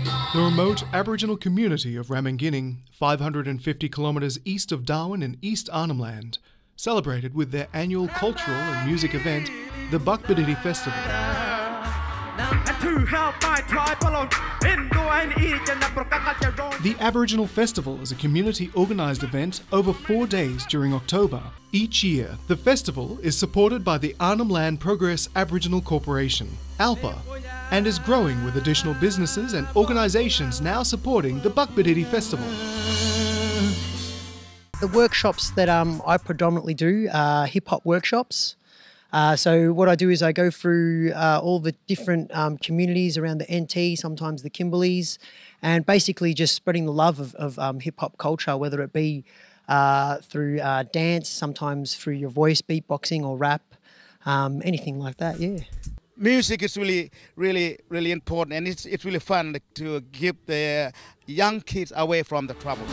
The remote Aboriginal community of Ramingining, 550 kilometres east of Darwin in East Arnhem Land, celebrated with their annual cultural and music event, the Bak'Bididi Festival. The Aboriginal Festival is a community organised event over 4 days during October. Each year, the festival is supported by the Arnhem Land Progress Aboriginal Corporation, ALPA, and is growing with additional businesses and organisations now supporting the Bak'Bididi Festival. The workshops that I predominantly do are hip-hop workshops. So what I do is I go through all the different communities around the NT, sometimes the Kimberleys, and basically just spreading the love of hip-hop culture, whether it be through dance, sometimes through your voice, beatboxing or rap, anything like that, yeah. Music is really important, and it's really fun to keep the young kids away from the trouble.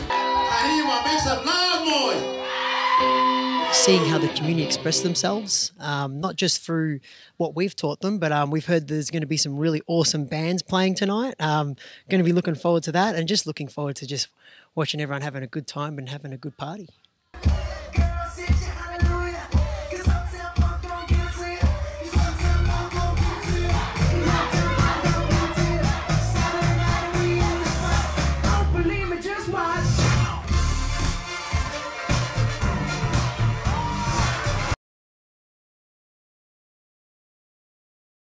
Seeing how the community express themselves, not just through what we've taught them, but we've heard there's going to be some really awesome bands playing tonight. Going to be looking forward to that, and just looking forward to just watching everyone having a good time and having a good party.